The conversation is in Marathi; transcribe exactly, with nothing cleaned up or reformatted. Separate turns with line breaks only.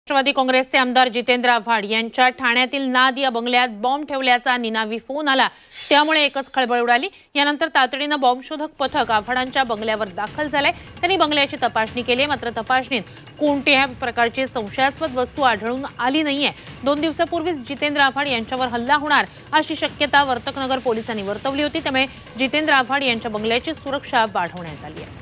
राष्ट्रवादी काँग्रेसचे आमदार जितेंद्र आव्हाड यांच्या ठाण्यातील नाद या बंगल्यात बॉम्ब ठेवल्याचा निनावी फोन आला। त्यामुळे एकच खळबळ उडाली। यानंतर तातडीने बॉम्बशोधक पथक आव्हाडांच्या बंगल्यावर दाखल झाले। त्यांनी बंगल्याची तपासणी केली, मात्र तपासणीत कोणत्याही प्रकारची संशयास्पद वस्तू आढळून आली नाहीये। दोन दिवसापूर्वीच जितेंद्र आव्हाड यांच्यावर हल्ला होणार अशी शक्यता वर्तकनगर पोलिसांनी वर्तवली होती। त्यामुळे जितेंद्र आव्हाड यांच्या बंगल्याची सुरक्षा वाढवण्यात आली आहे।